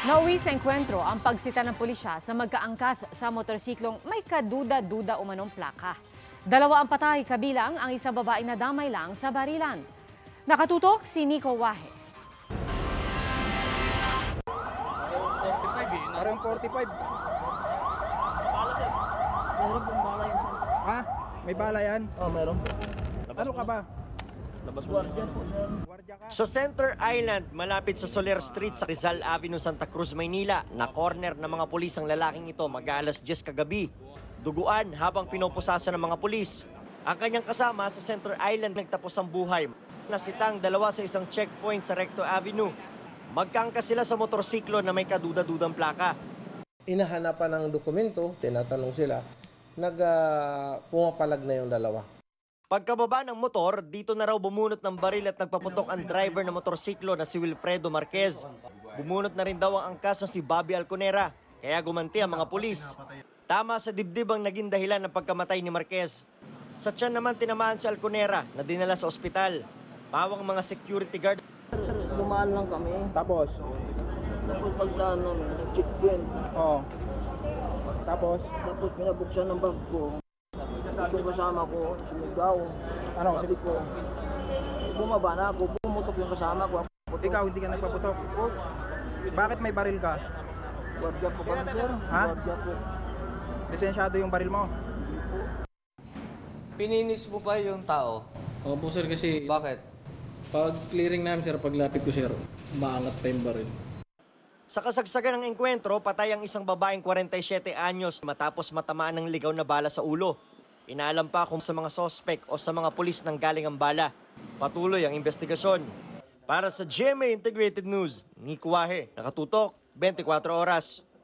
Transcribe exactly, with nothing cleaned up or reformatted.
Nauwi sa engkwentro ang pagsita ng pulisya sa magkaangkas sa motorsiklong may kaduda-duda umanong plaka. Dalawa ang patay, kabilang ang isang babae na damay lang sa barilan. Nakatutok si Nico Wahe. Parang forty-five. Meron pong bala yan, sir. Ha? May bala yan? Oh, meron po. Ano ka ba? Guardia po, sir. Guardia ka? Sa Center Island, malapit sa Soler Street sa Rizal Avenue, Santa Cruz, Maynila, na corner ng mga pulis ang lalaking ito mag-aalas diyes kagabi. Duguan habang pinupusasa ng mga pulis. Ang kanyang kasama sa Center Island nagtapos ang buhay. Nasitang dalawa sa isang checkpoint sa Recto Avenue. Magkangkas sila sa motorsiklo na may kaduda-dudang plaka. Inahanapan ng dokumento, tinatanong sila, nag uh, pumapalag na yung dalawa. Pagkababa ng motor, dito na raw bumunot ng baril at nagpaputok ang driver ng motorsiklo na si Wilfredo Marquez. Bumunot na rin daw ang angkas na si Bobby Alconera, kaya gumanti ang mga pulis. Tama sa dibdib ang naging dahilan ng pagkamatay ni Marquez. Sa tiyan naman tinamaan si Alconera na dinala sa ospital. Pawang mga security guard. Lumaan lang kami. Tapos? Tapos pagdaan namin, nag-checkpoint. Oo. Tapos? Tapos pinabuksan ng bag ko. Tapos yung kasama ko, sumigaw. Ano? Sabi ko, bumaba na ako, pumutok yung kasama ko. Putok. Ikaw, hindi ka nagpaputok. Oh, Bakit may baril ka? guardia po kami, sir. Ha? Guardia po. Lisensyado yung baril mo? Pininis mo pa yung tao? Opo sir, kasi Bakit? pag clearing namin sir, paglapit ko sir, maangat pa yung baril. Sa kasagsagan ng engkwentro, patay ang isang babaeng forty-seven anyos matapos matamaan ng ligaw na bala sa ulo. Inaalam pa kung sa mga sospek o sa mga pulis nang galing ang bala. Patuloy ang investigasyon. Para sa G M A Integrated News, Nico Wahe, nakatutok, twenty-four oras.